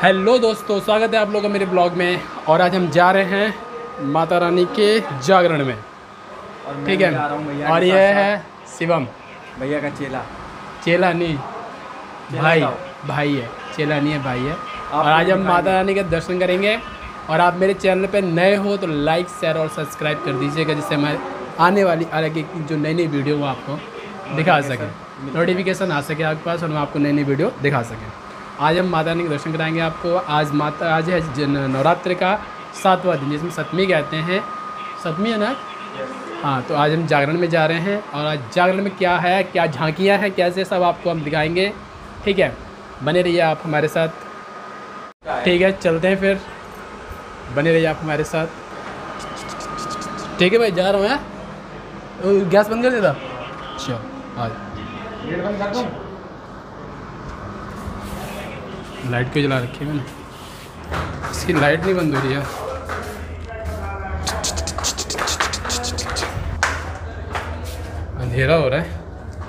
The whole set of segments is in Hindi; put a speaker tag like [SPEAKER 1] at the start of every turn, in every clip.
[SPEAKER 1] हेलो दोस्तों, स्वागत है आप लोगों का मेरे ब्लॉग में। और आज हम जा रहे हैं माता रानी के जागरण में, ठीक है। और ये है शिवम,
[SPEAKER 2] भैया का
[SPEAKER 1] चेला नहीं भाई है, चेला नहीं है, भाई है। और आज हम माता रानी के दर्शन करेंगे। और आप मेरे चैनल पे नए हो तो लाइक, शेयर और सब्सक्राइब कर दीजिएगा, जिससे हमारे आने वाली अलग जो नई नई वीडियो वो आपको दिखा सकें, नोटिफिकेशन आ सके आपके पास और हम आपको नई नई वीडियो दिखा सकें। आज हम माता रानी के दर्शन कराएंगे आपको। आज है नवरात्र का 7वां दिन, जिसमें सप्तमी कहते हैं। सप्तमी है ना? हाँ, तो आज हम जागरण में जा रहे हैं। और आज जागरण में क्या है, क्या झांकियाँ हैं, कैसे सब आपको हम दिखाएंगे, ठीक है। बने रहिए आप हमारे साथ, ठीक है। चलते हैं फिर, बने रहिए आप हमारे साथ, ठीक है भाई। जा रहा हूँ मैं, गैस बंद कर देता। चलो आज लाइट क्यों जला रखी है मैंने? इसकी लाइट नहीं बंद हो रही है। अंधेरा हो रहा है।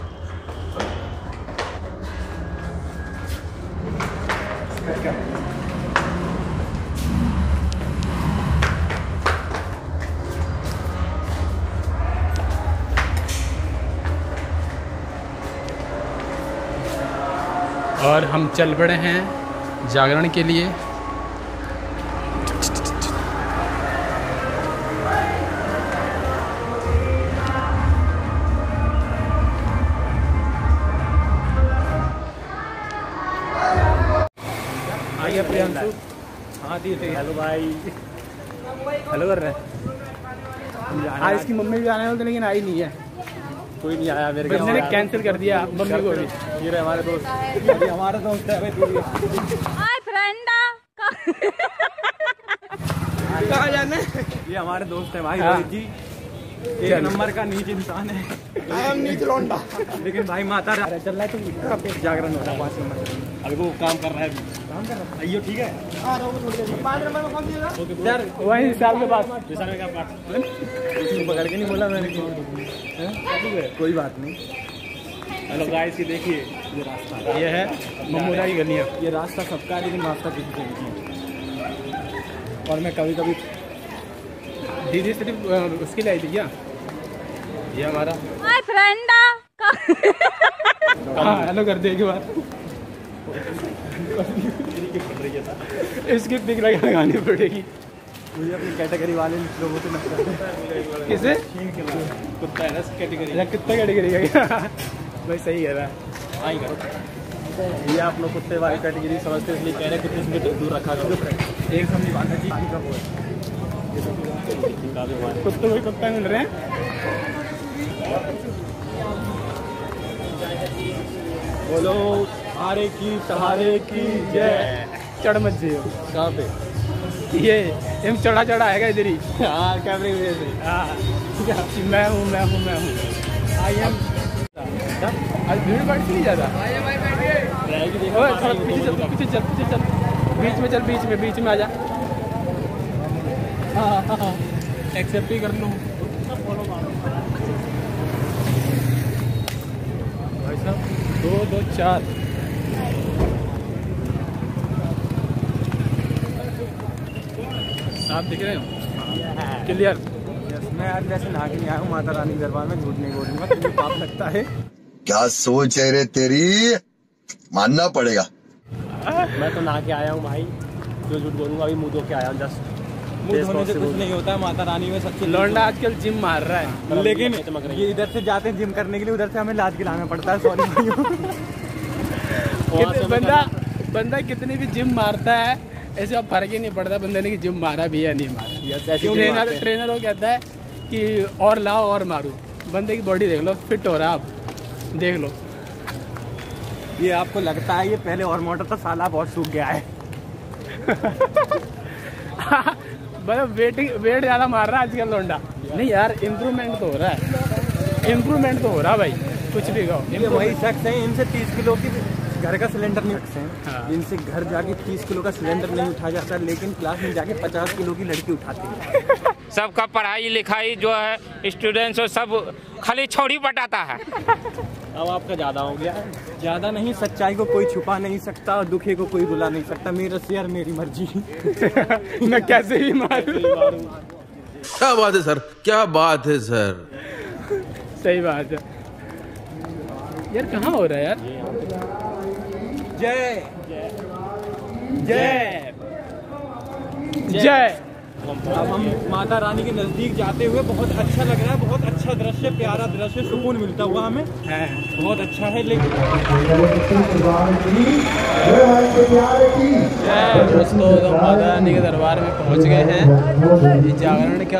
[SPEAKER 1] और हम चल पड़े हैं जागरण के लिए। आइए प्रियांशु। हाँ दी, हेलो भाई, हेलो कर रहे हैं। आज इसकी मम्मी भी आने वाली थी लेकिन आई नहीं है, कोई नहीं आया। मेरे बंदे ने कैंसिल कर दिया मम्मी को भी। ये रहे हमारे दोस्त, ये हमारे दोस्त है भाई। हाय फ्रेंड, कहाँ जाना है? ये हमारे दोस्त है भाई, रोहित जी। एक नंबर का नीच इंसान है, नीच लौंडा। लेकिन भाई माता चल रहा है तो जागरण हो रहा है 5 नंबर। अभी वो काम कर रहा है, आइयो, ठीक है। 5 नंबर में कौन दिएगा यार? वही साल के बाद पकड़ के नहीं बोला मैंने, कोई बात नहीं। हेलो गाइस, ये देखिए, ये रास्ता, ये है ममूरा की गलियाँ। ये रास्ता सबका है लेकिन रास्ता किसी से नहीं। और मैं कभी कभी दीदी सिर्फ उसके लिए आई थी क्या? ये हमारा हाय फ्रेंड, हेलो कर दे एक बार। इसकी पिक लगानी पड़ेगी। मुझे अपनी कैटेगरी वाले लोगों से नफरत है। किसे? कुत्ता है ना कैटेगरी, कितना कैटेगरी का भाई? सही है भाई। ये आप लोग कुत्ते वाली कैटेगरी समझते हैं, इसलिए कह रहे हैं कुत्ते से दूर रखा करो। एक समझी बात है जी, कुत्तों को कुत्ता मिल रहे हैं। बोलो हारे की सहारे की जय। चढ़ मत जियो। कहाँ पे? ये हम चढ़ा है इधर ही। हाँ, कैमरे में से। हाँ, मैं हूँ। I am. आज भीड़ बढ़ नहीं ज़्यादा। पीछे चल, बीच में आ जा। हाँ, एक्सेप्ट ही कर लूँ भाई साहब। 2 2 4 साफ दिख रहे हो? क्लियर। मैं आज वैसे नहा के नहीं आया हूँ माता रानी के दरबार में, झूठ नहीं बोलूंगा, तुझे पाप लगता है।
[SPEAKER 3] क्या सोच है रे तेरी, मानना पड़ेगा।
[SPEAKER 2] मैं तो नहा के आया हूँ भाई, जो झूठ बोलूंगा। अभी मुँह धो के आया हूँ, जस्ट मुँह धोने से कुछ नहीं होता है। माता रानी में सबसे
[SPEAKER 1] लौंडा आजकल जिम मार रहा है,
[SPEAKER 2] लेकिन ये इधर से जाते हैं जिम करने के लिए, उधर से हमें लाद खिलाना पड़ता है। सॉरी
[SPEAKER 1] बंदा कितनी भी जिम मारता है, ऐसे अब फर्क ही नहीं पड़ता बंदे ने कि जिम मारा भी या नहीं मारा। ट्रेनर वो कहता है कि और लाओ और मारो। बंदे की बॉडी देख लो, फिट हो रहा है, आप देख लो।
[SPEAKER 2] ये आपको लगता है ये पहले और मोटा था, साला बहुत सूख गया है।
[SPEAKER 1] मतलब वेट ज़्यादा मार रहा है आजकल लौंडा। नहीं यार, इम्प्रूवमेंट तो हो रहा है, भाई। कुछ भी कहो,
[SPEAKER 2] वही शख्स है, इनसे 30 किलो की घर का सिलेंडर नहीं रखते हैं। हाँ। इनसे घर जाके 30 किलो का सिलेंडर नहीं उठा जाता, लेकिन क्लास में जाके 50 किलो की लड़की उठाती है।
[SPEAKER 4] सबका पढ़ाई लिखाई जो है स्टूडेंट्स सब खाली छौड़ी पटाता है।
[SPEAKER 2] अब आपका ज़्यादा हो गया। ज़्यादा नहीं, सच्चाई को कोई छुपा नहीं सकता और दुखे को कोई रुला नहीं सकता। मेरा शेयर मेरी मर्जी।
[SPEAKER 1] मैं कैसे भी मारूं।
[SPEAKER 4] क्या बात है सर, क्या बात है सर।
[SPEAKER 1] सही बात है यार। कहाँ हो रहा है यार?
[SPEAKER 2] जय
[SPEAKER 1] जय जय।
[SPEAKER 2] अब हम माता रानी के नज़दीक जाते हुए बहुत अच्छा लग रहा है। बहुत अच्छा दृश्य, प्यारा दृश्य, सुकून मिलता हुआ हमें बहुत अच्छा है। लेकिन
[SPEAKER 1] दोस्तों तो माता रानी के दरबार में पहुंच गए हैं। ये जागरण का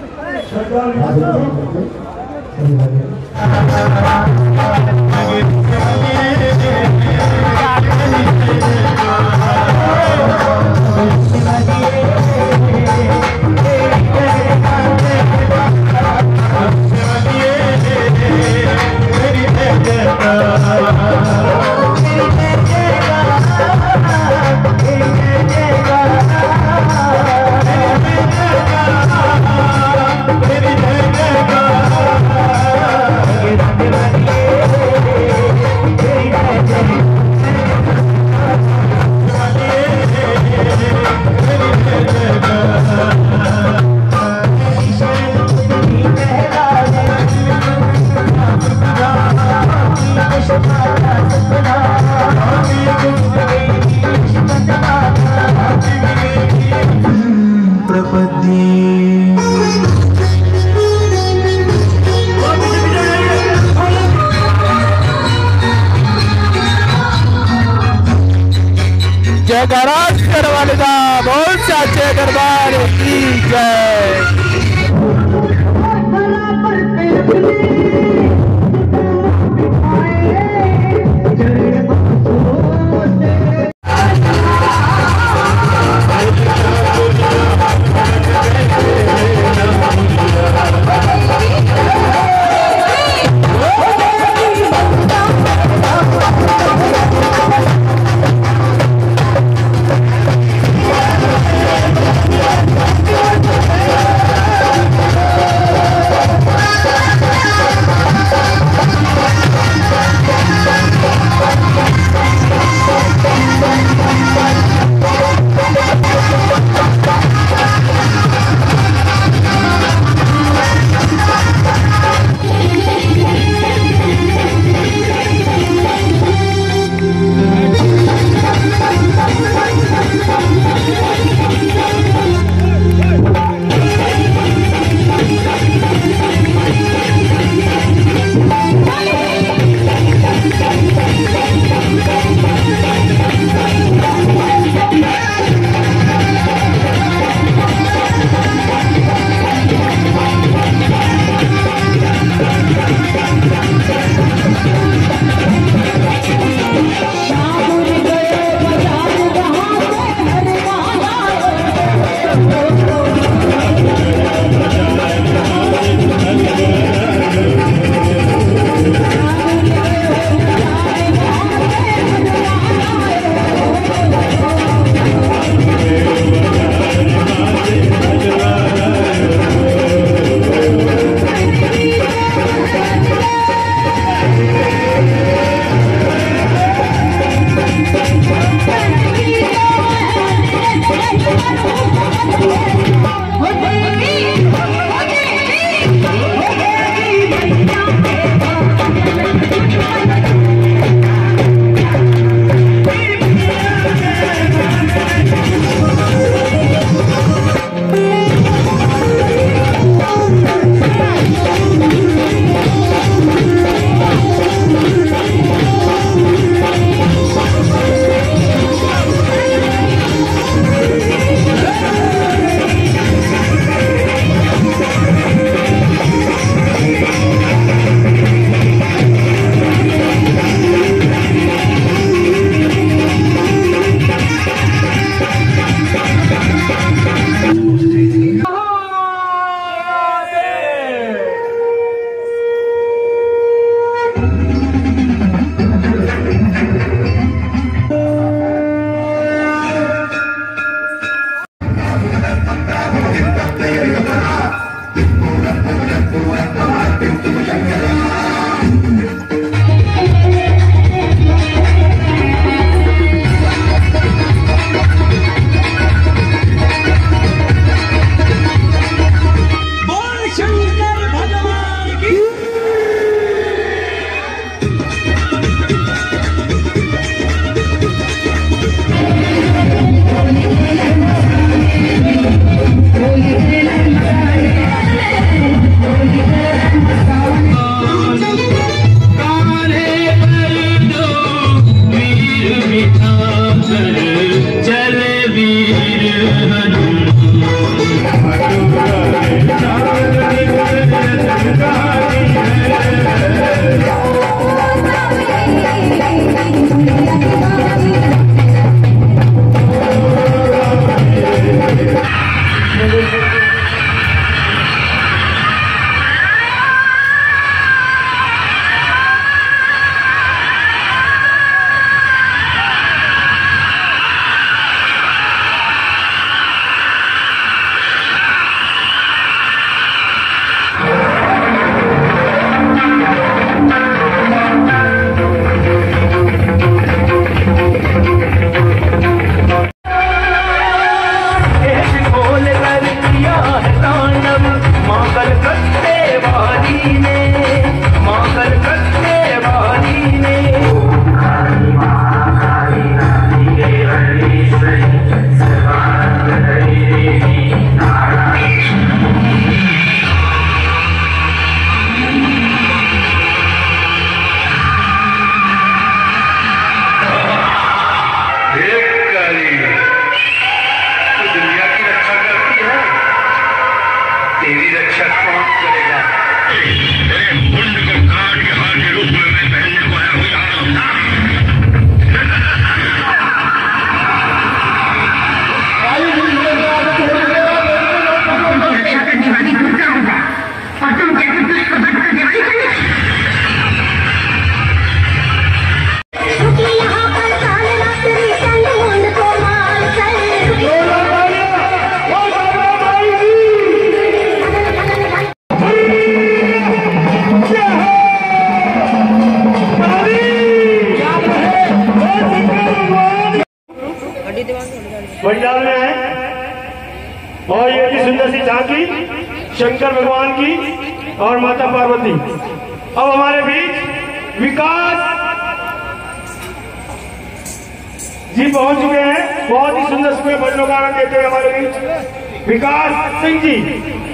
[SPEAKER 1] जयकारा वाले का बहुत साचे दरबार की जय।
[SPEAKER 5] चले वीर
[SPEAKER 6] पंडाल में है और ये भी सुंदर सी झांकी शंकर भगवान की और माता पार्वती। अब हमारे बीच विकास जी पहुंच चुके हैं। बहुत ही सुंदर सुंदर भजनों का आनंद देते हुए हमारे बीच विकास सिंह जी।